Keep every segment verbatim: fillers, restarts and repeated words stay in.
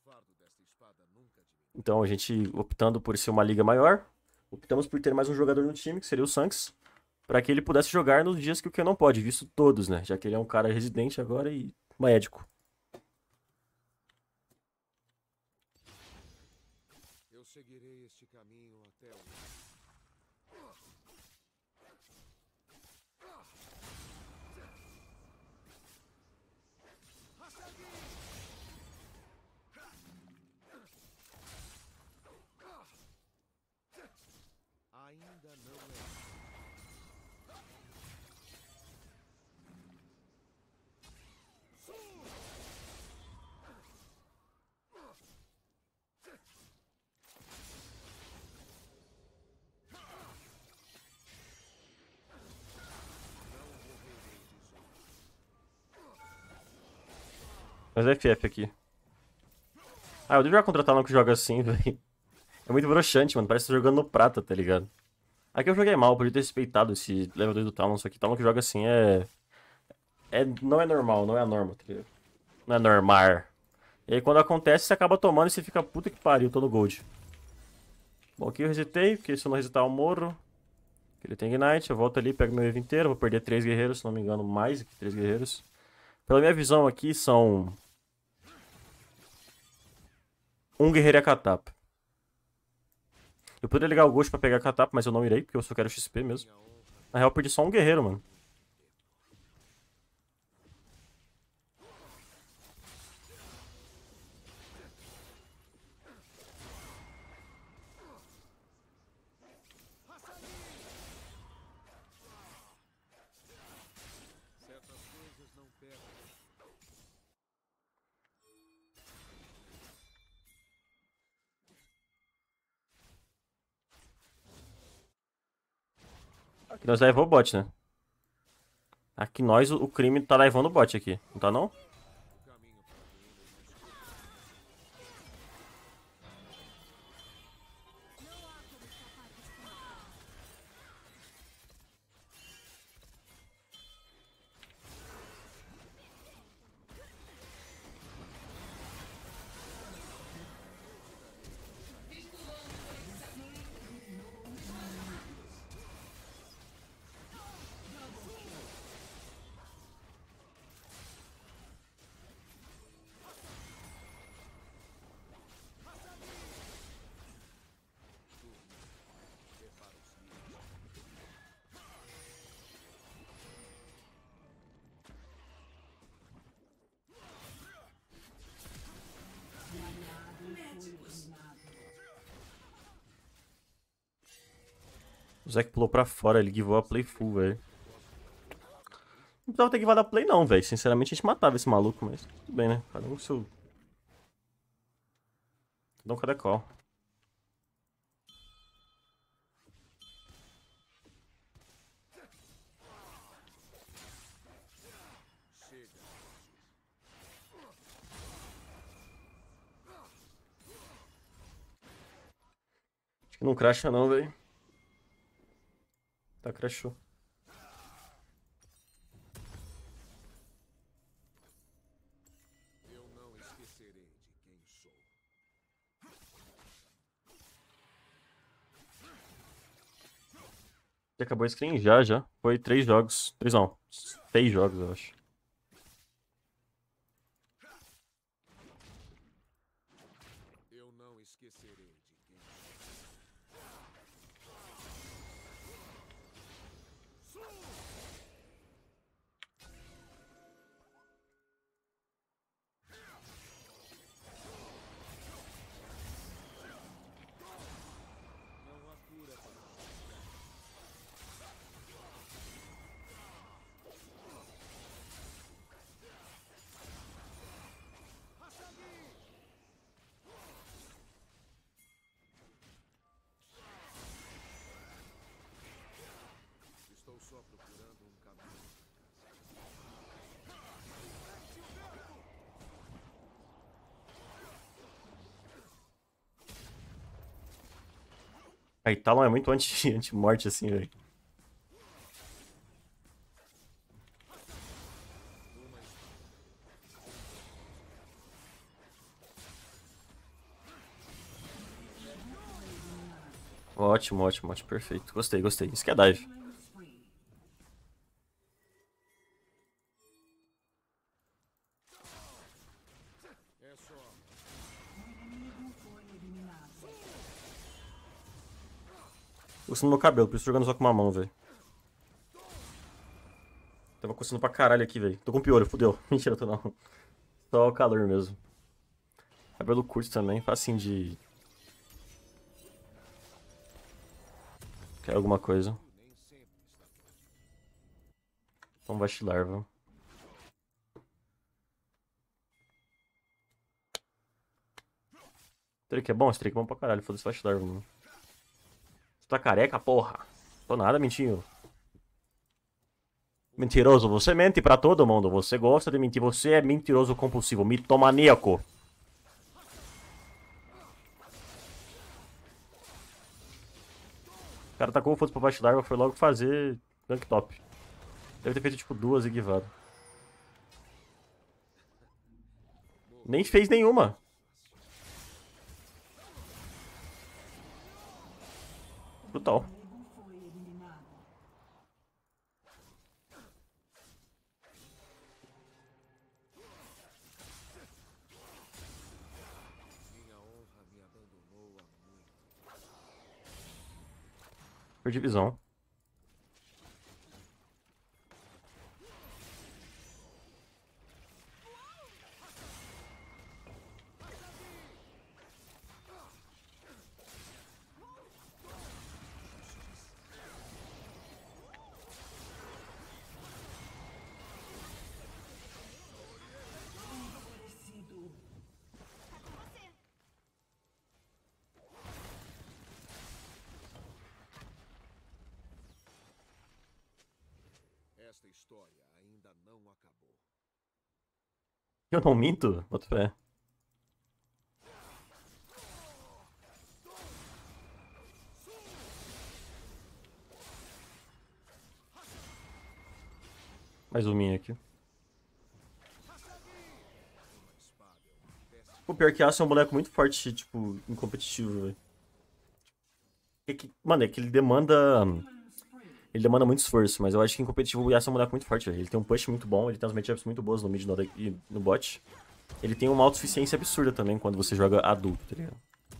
Então a gente, optando por ser uma liga maior, optamos por ter mais um jogador no time, que seria o Sanks, para que ele pudesse jogar nos dias que o Ken não pode, visto todos, né? Já que ele é um cara residente agora e médico. Eu seguirei este caminho até o... Ainda não é. Mas é F F aqui. Ah, eu devo já contratar um que joga assim, velho. É muito broxante, mano. Parece que tá jogando no prata, tá ligado? Aqui eu joguei mal, podia ter respeitado esse level dois do Talon, só que Talon que joga assim é... é... Não é normal, não é a norma, tá ligado? Não é normar. E aí quando acontece, você acaba tomando e você fica puta que pariu, todo gold. Bom, aqui eu resetei, porque se eu não resetar eu morro. Ele tem Ignite, eu volto ali, pego meu wave inteiro, vou perder três guerreiros, se não me engano, mais que três guerreiros. Pela minha visão aqui, são... Um guerreiro e a catapa. Eu poderia ligar o Ghost pra pegar a catapa, mas eu não irei, porque eu só quero X P mesmo. Na real, eu perdi só um guerreiro, mano. Certas coisas não pegam. Aqui nós levamos o bot, né? Aqui nós, o crime tá levando o bot aqui, não tá não? O caminho para a ruína é mais curto. O Zac pulou pra fora, ele givou a play full, velho. Não precisava ter givado a play não, velho. Sinceramente, a gente matava esse maluco, mas tudo bem, né? Cada um com seu... Cada um cada qual. Chega. Acho que não crasha não, velho. Tá, crashou. Eu não esquecerei de quem sou. Já acabou a screen? Já, já. Foi três jogos. Três não. Seis jogos, eu acho. Eu não esquecerei de quem sou. Não há cura para Estou só procurando um caminho. Aí Talon é muito anti- anti-morte assim, velho. Uma espada. Ótimo, ótimo, ótimo. Perfeito. Gostei, gostei. Isso que é dive. É só. Tô coçando meu cabelo, por isso tô jogando só com uma mão, velho. Tava coçando pra caralho aqui, velho. Tô com piolho, fudeu. Mentira, tô não. Só o calor mesmo. Cabelo curto também, facinho de... Quer alguma coisa. Nem sempre está pronto. Então vai larva. Trick é bom? Esse trick é bom pra caralho. Foda-se, vai larva, mano. Você tá careca, porra? Tô nada, mentinho. Mentiroso, você mente pra todo mundo. Você gosta de mentir. Você é mentiroso compulsivo, mitomaníaco. O cara tacou o foda-se pra larva, foi logo fazer gank top. Deve ter feito tipo duas e guivado. Nem fez nenhuma. Brutal. Minha honra me abandonou há muito. Perdi visão. Esta história ainda não acabou. Eu não minto? Bota fé. Mais um minha aqui. Uma espada é uma peça. O pior que Yasuo é um boneco muito forte, tipo, em competitivo, velho. É que, mano, é que ele demanda. Ele demanda muito esforço, mas eu acho que em competitivo o Yasuo é um boneco muito forte, velho. Ele tem um push muito bom, ele tem umas matchups muito boas no mid no- e no bot. Ele tem uma autossuficiência absurda também quando você joga adulto, tá ligado?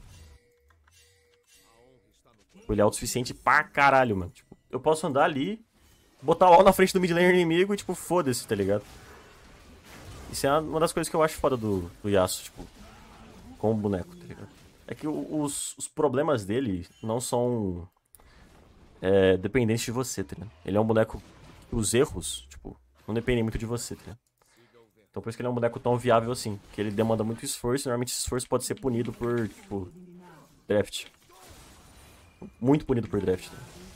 A honra está no corpo. Tipo, ele é autossuficiente pra caralho, mano. Tipo, eu posso andar ali, botar o wall na frente do mid laner inimigo e, tipo, foda-se, tá ligado? Isso é uma das coisas que eu acho foda do, do Yasuo, tipo, com o boneco, tá ligado? É que o- os, os problemas dele não são é, dependentes de você, tá ligado? Ele é um boneco que os erros, tipo, não dependem muito de você, tá ligado? Siga o vento. Então por isso que ele é um boneco tão viável assim, que ele demanda muito esforço e normalmente esse esforço pode ser punido por, tipo, draft. Muito punido por draft, tá ligado?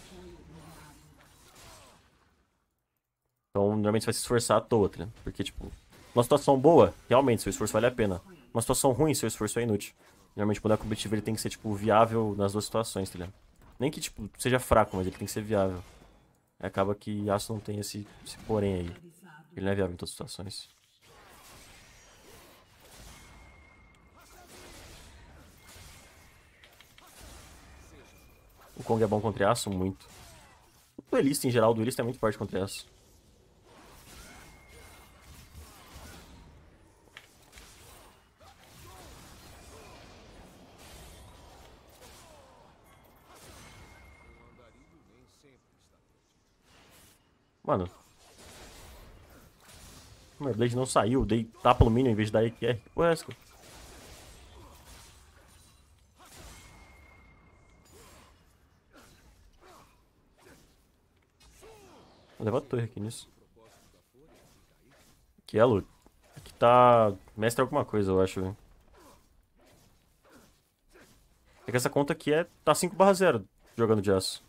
Então normalmente você vai se esforçar à toa, tá ligado? Porque, tipo, uma situação boa, realmente, seu esforço vale a pena. Uma situação ruim, seu esforço é inútil. Normalmente o boneco competitivo ele tem que ser, tipo, viável nas duas situações, tá ligado? Nem que, tipo, seja fraco, mas ele tem que ser viável. Aí acaba que Yasuo não tem esse, esse porém aí. Ele não é viável em todas as situações. O Kong é bom contra Yasuo? Muito. O duelista em geral, o duelista é muito forte contra Yasuo. Um andarilho nem sempre está perdido. Mano. O meu Blade não saiu, dei tapa no minion em vez de dar E Q R. Que porra é essa, cara? Vou levar a torre aqui nisso. O propósito da fúria fica aí. Que é, Lu? Aqui tá. Mestre alguma coisa, eu acho, velho. É que essa conta aqui é. Tá cinco barra zero jogando de aço.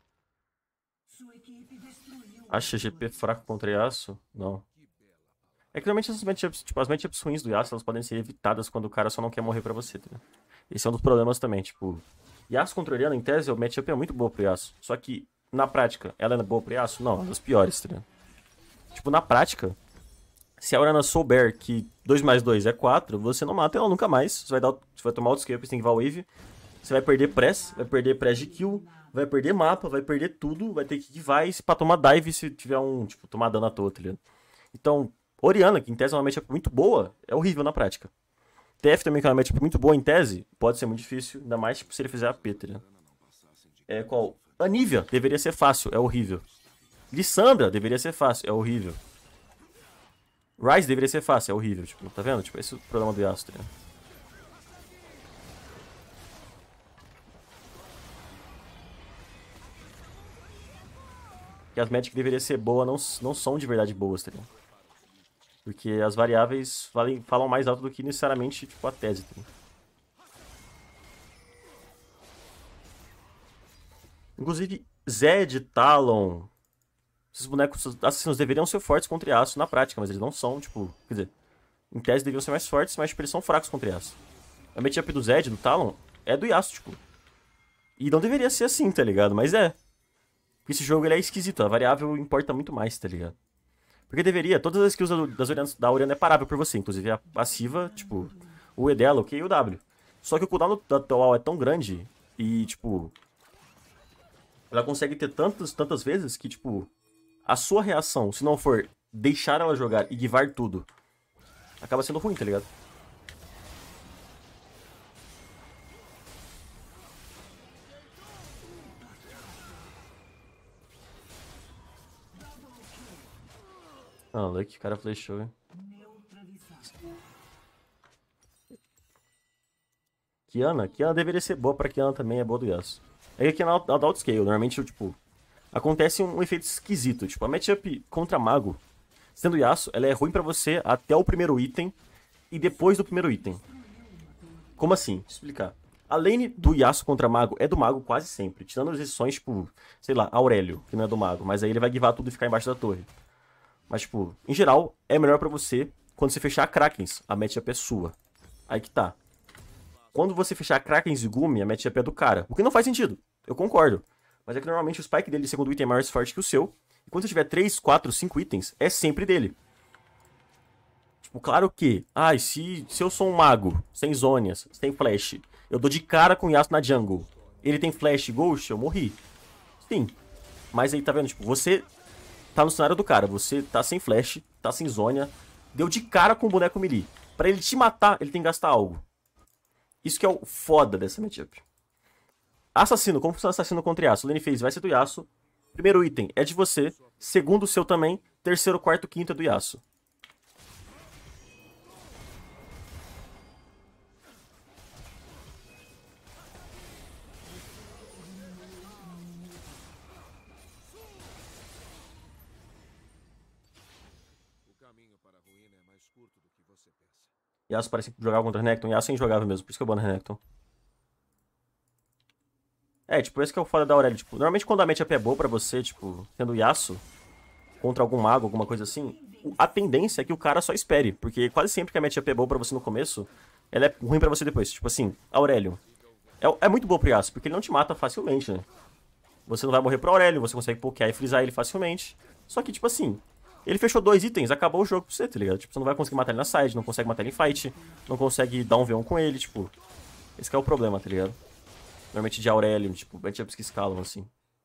Acha G P fraco contra Yasuo? Não. Que bela palavra. É que normalmente essas matchups, tipo, as matchups ruins do Yasuo, elas podem ser evitadas quando o cara só não quer morrer pra você, tá? Esse é um dos problemas também, tipo... Yasuo contra Orianna, em tese, o matchup é muito boa pro Yasuo. Só que, na prática, ela é boa pro Yasuo? Não, é uma das piores, tá? Tipo, na prática, se a Orianna souber que dois mais dois é quatro, você não mata ela nunca mais. Você vai, dar, você vai tomar auto-scale, você tem que wave. Você vai perder press, vai perder press de kill, vai perder mapa, vai perder tudo, vai ter que vai pra tomar dive se tiver um, tipo, tomar dano à toa, tá ligado? Então, Orianna, que em tese é uma matchup muito boa, é horrível na prática. T F também, que é uma matchup muito boa em tese, pode ser muito difícil, ainda mais tipo, se ele fizer a P, tá ligado? É qual? Anivia deveria ser fácil, é horrível. Lissandra deveria ser fácil, é horrível. Ryze deveria ser fácil, é horrível, tipo, tá vendo? Tipo, esse é o problema do Yasuo, tá ligado? Que as matches que deveriam ser boas não, não são de verdade boas, tá ligado? Porque as variáveis falem, falam mais alto do que necessariamente, tipo, a tese, tá ligado? Inclusive, Zed, Talon... Esses bonecos assassinos deveriam ser fortes contra Yasuo na prática, mas eles não são, tipo... Quer dizer, em tese deveriam ser mais fortes, mas tipo, eles são fracos contra Yasuo. A matchup do Zed, do Talon, é do Yasuo, tipo... E não deveria ser assim, tá ligado? Mas é. Porque esse jogo ele é esquisito, a variável importa muito mais, tá ligado? Porque deveria, todas as skills das Orianna, da Orianna é parável por você, inclusive a passiva, tipo, o E dela, o Q e o W. Só que o cooldown da atual é tão grande e, tipo, ela consegue ter tantas, tantas vezes que, tipo, a sua reação, se não for deixar ela jogar e guivar tudo, acaba sendo ruim, tá ligado? Ah, Lucky, o cara flechou, hein? Kiana? Kiana deveria ser boa pra Kiana também, é boa do Yasuo. É que a Kiana ela dá outscale, normalmente, tipo... Acontece um efeito esquisito, tipo, a matchup contra Mago, sendo Yasuo, ela é ruim pra você até o primeiro item e depois do primeiro item. Como assim? Deixa eu explicar. A lane do Yasuo contra Mago é do Mago quase sempre, tirando as exceções, tipo, sei lá, Aurélio, que não é do Mago, mas aí ele vai guivar tudo e ficar embaixo da torre. Mas, tipo, em geral, é melhor pra você quando você fechar Krakens, a matchup é sua. Aí que tá. Quando você fechar Krakens e Gumi, a matchup é do cara. O que não faz sentido, eu concordo. Mas é que normalmente o spike dele, segundo item, é mais forte que o seu. E quando você tiver três, quatro, cinco itens, é sempre dele. Tipo, claro que... Ah, se, se eu sou um mago, sem zônias, sem flash, eu dou de cara com o Yasuo na jungle. Ele tem flash e ghost, eu morri. Sim. Mas aí, tá vendo? Tipo, você tá no cenário do cara. Você tá sem flash, tá sem zônia, deu de cara com o boneco melee. Pra ele te matar, ele tem que gastar algo. Isso que é o foda dessa matchup. Assassino, como funciona assassino contra Yasuo? Lane phase vai ser do Yasuo. Primeiro item é de você. Segundo, o seu também. Terceiro, quarto, quinto é do Yasuo. O caminho para a ruína é mais curto do que você pensa. Yasuo parece que jogava contra Renekton. Yasuo é injogável mesmo, por isso que eu bano Renekton. É, tipo, esse que é o foda da Aurelia. Tipo, normalmente quando a matchup é boa pra você, tipo, tendo Yasuo contra algum mago, alguma coisa assim, a tendência é que o cara só espere. Porque quase sempre que a matchup é boa pra você no começo, ela é ruim pra você depois. Tipo assim, Aurelion. É, é muito boa pro Yasuo, porque ele não te mata facilmente, né? Você não vai morrer pro Aurelion, você consegue pokear e frisar ele facilmente. Só que, tipo assim, ele fechou dois itens, acabou o jogo pra você, tá ligado? Tipo, você não vai conseguir matar ele na side, não consegue matar ele em fight, não consegue dar um V um com ele, tipo... Esse que é o problema, tá ligado? Normalmente de Aurelion, tipo, matchups que escalam, assim.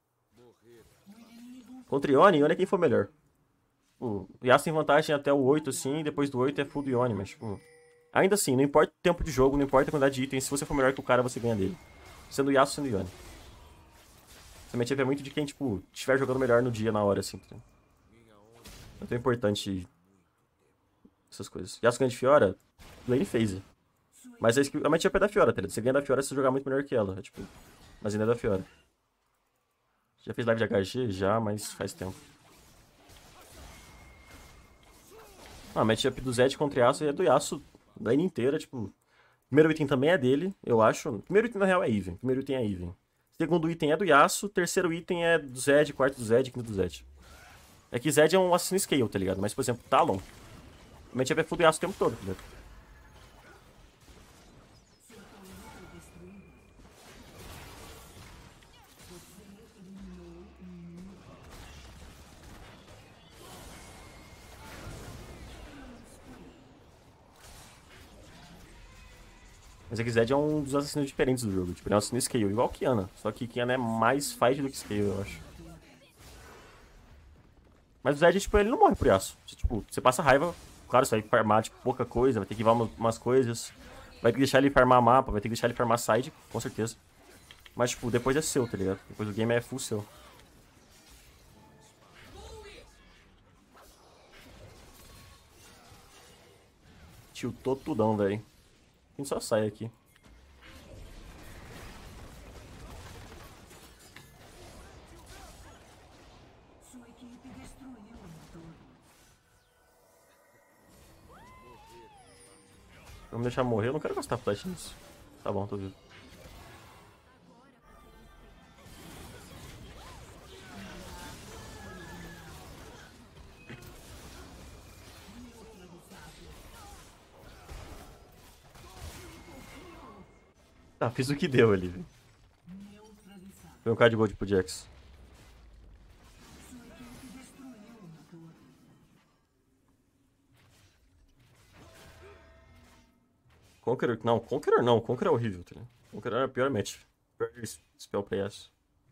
Contra Yone, Yone é quem for melhor. O Yasuo tem vantagem até o oito, assim, e depois do oito é full do Yone, mas, tipo... Ainda assim, não importa o tempo de jogo, não importa a quantidade de itens, se você for melhor que o cara, você ganha dele. Sendo Yasuo, sendo Yone. Essa matchup é muito de quem, tipo, estiver jogando melhor no dia, na hora, assim. Tá? É tão importante essas coisas. Yasuo ganha de Fiora, lane phase. Mas a matchup é da Fiora, tá ligado? Você ganha da Fiora se você jogar muito melhor que ela. É, tipo, mas ainda é da Fiora. Já fez live de H G? Já, mas faz tempo. Ah, a matchup do Zed contra Yasuo é do Yasuo da lane inteira, tipo... Primeiro item também é dele, eu acho. Primeiro item, na real, é even. Primeiro item é even. Segundo item é do Yasuo. Terceiro item é do Zed. Quarto do Zed. Quinto do Zed. É que Zed é um assassino scale, tá ligado? Mas, por exemplo, Talon... O matchup é full do Yasuo o tempo todo, entendeu? Mas é que Zed é um dos assassinos diferentes do jogo. Tipo, ele é um assassino scale, igual Kiana. Só que Kiana é mais fight do que scale, eu acho. Mas o Zed, tipo, ele não morre por Yasuo. Você, tipo, você passa raiva, claro, você vai farmar, tipo, pouca coisa, vai ter que ir umas, umas coisas. Vai ter que deixar ele farmar mapa, vai ter que deixar ele farmar side, com certeza. Mas, tipo, depois é seu, tá ligado? Depois o game é full seu. Tiltou tudão, velho. A gente só sai aqui. Vamos deixar morrer, eu não quero gastar flash nisso. Tá bom, tô vivo. Tá, fiz o que deu ali, velho. Foi um card gold pro Jax. Conqueror, não, Conqueror não, Conqueror é horrível, tá ligado? Conqueror é a pior match. Pior spell pra essa.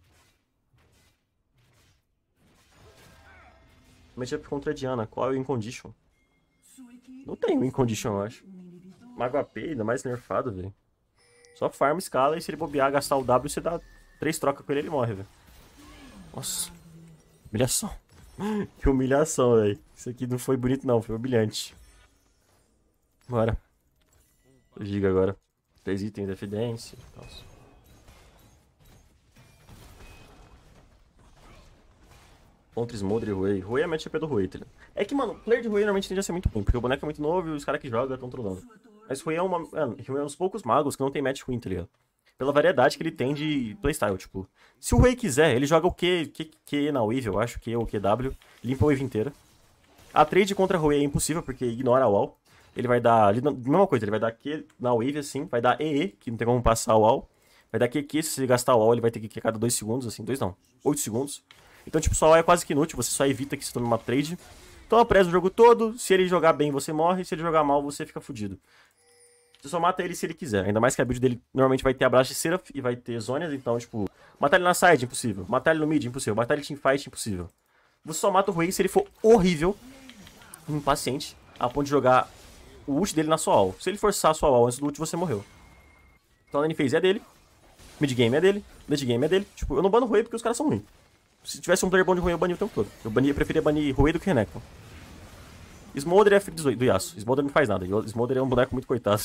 Matchup contra a Diana, qual é o Incondition? Não tem o Incondition, eu acho. Mago A P, ainda mais nerfado, velho. Só farm, escala e se ele bobear, gastar o W, você dá três trocas com ele e ele morre, velho. Nossa. Humilhação. Que humilhação, velho. Isso aqui não foi bonito não, foi humilhante. Bora. Giga agora. Três itens de evidência. Nossa. Contra Smolder e Rui. Rui é a matchup do Rui, tá ligado? É que, mano, o player de Rui normalmente tende a ser muito ruim, porque o boneco é muito novo e os caras que jogam estão trolando. Mas Rui é uma. Mano, Rui é um dos poucos magos que não tem match ruim, tá ligado? Pela variedade que ele tem de playstyle, tipo. Se o Rui quiser, ele joga o Q, Q, Q na wave, eu acho, Q ou Q W, limpa a wave inteira. A trade contra Rui é impossível, porque ignora a wall. Ele vai dar. Mesma coisa, ele vai dar Q na wave assim, vai dar E E, que não tem como passar a wall. Vai dar Q Q, se você gastar a wall, ele vai ter que Q cada dois segundos, assim, dois não, oito segundos. Então, tipo, sua wall é quase que inútil, você só evita que você tome uma trade. Então, apresa o jogo todo, se ele jogar bem, você morre, se ele jogar mal, você fica fudido. Você só mata ele se ele quiser, ainda mais que a build dele normalmente vai ter a Blast Seraph e vai ter Zonias, então, tipo, matar ele na side, impossível. Matar ele no mid, impossível. Matar ele em teamfight, impossível. Você só mata o Rui se ele for horrível, impaciente, a ponto de jogar o ult dele na sua wall. Se ele forçar a sua wall antes do ult, você morreu. Então a lane phase é dele, mid game é dele, late game é dele. Tipo, eu não bano o Rui porque os caras são ruins. Se tivesse um player bom de Rui, eu bania o tempo todo. Eu, bania, eu preferia banir Rui do que Renekton. Smolder é filho do Yasuo. Smolder não faz nada. Smolder é um boneco muito coitado.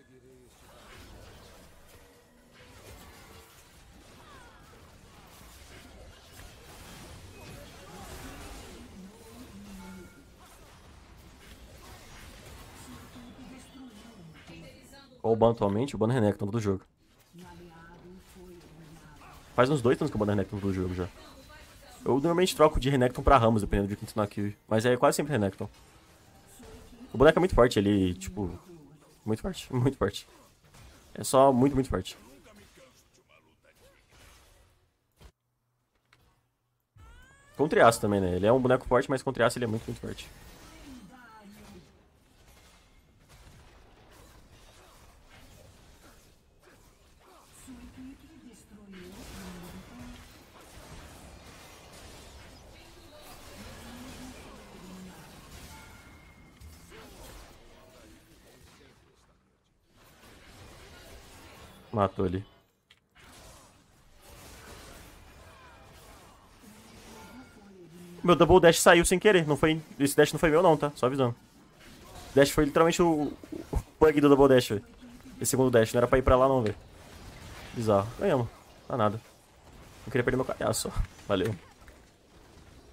Qual o ban atualmente? O ban Renekton do jogo. Faz uns dois anos que eu bano Renekton do jogo já. Eu normalmente troco de Renekton pra Ramos, dependendo de quem tá na kill. Mas é quase sempre Renekton. O boneco é muito forte, ele, tipo... Muito forte, muito forte. É só muito, muito forte. Contra Yasuo também, né? Ele é um boneco forte, mas contra Yasuo ele é muito, muito forte. Matou ele. Meu double dash saiu sem querer. Não foi, esse dash não foi meu não, tá? Só avisando. O dash foi literalmente o, o bug do double dash, velho. Esse segundo dash. Não era pra ir pra lá não, velho. Bizarro. Ganhamos. Não nada. Não queria perder meu caiaço só. Valeu.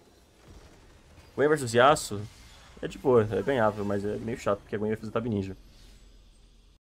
Gwen versus Yasuo é de boa. É ganhável, mas é meio chato porque a Gwen vai fazer Tab Ninja.